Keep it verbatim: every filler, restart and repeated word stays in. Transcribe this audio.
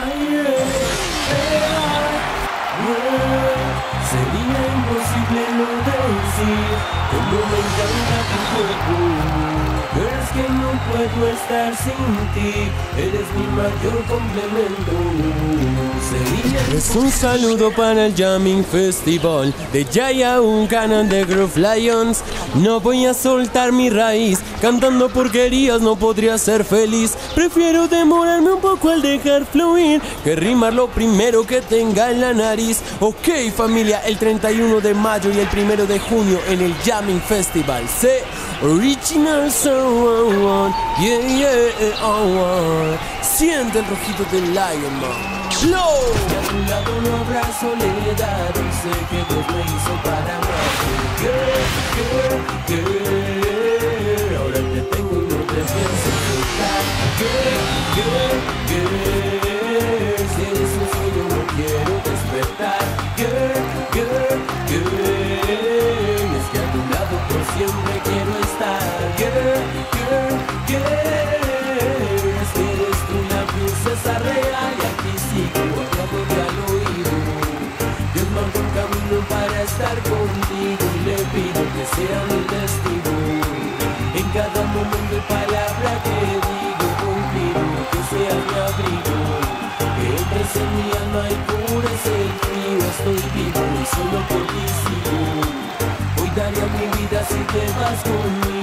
Sería imposible no decir cómo me encanta tu cuerpo. Pero es que no puedo estar sin ti, eres mi mayor complemento. Sería es un saludo para el Jamming Festival de Jaya, un canal de Groove Lions. No voy a soltar mi raíz, cantando porquerías no podría ser feliz. Prefiero demorarme un poco al dejar fluir que rimar lo primero que tenga en la nariz. Ok familia, el treinta y uno de mayo y el primero de junio en el Jamming Festival. Sé original someone, yeah yeah, oh, oh. Siente el rojito del Lion Man. Flow. Y a tu lado no habrá soledad, y sé que Dios me hizo para amarte. Girl, girl, girl, ahora te tengo y no te pienso soltar. Girl, girl, girl, si eres un sueño no quiero despertar. Girl, girl, girl, es que a tu lado por siempre quiero estar. Girl, girl, girl, es que eres tú la princesa real y aquí sigo hablándote al oído. Dios marcó un camino para estar contigo y le pido que sea mi testigo. En cada momento y palabra que digo, contigo que sea mi abrigo. Que entres en mi alma y cures el frío. Estoy vivo y solo por ti sigo. Hoy daría mi vida si te vas conmigo.